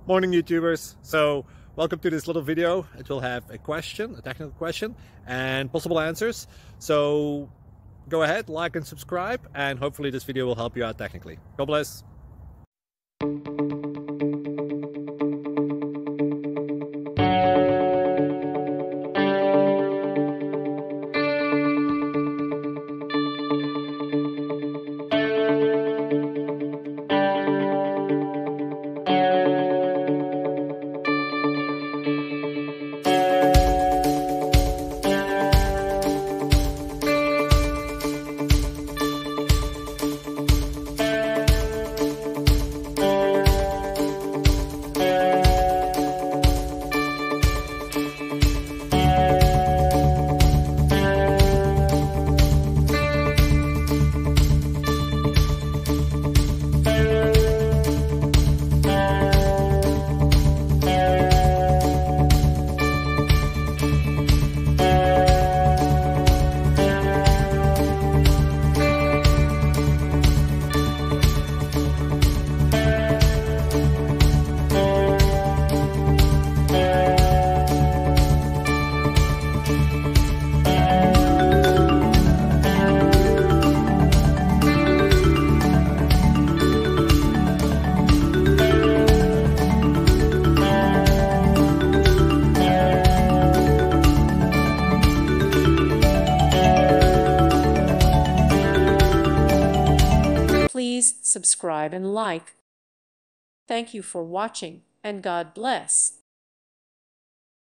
Morning YouTubers. So welcome to this little video. It will have a question, a technical question, and possible answers. So go ahead, like and subscribe, and hopefully this video will help you out technically. God bless. Please subscribe and like. Thank you for watching, and God bless.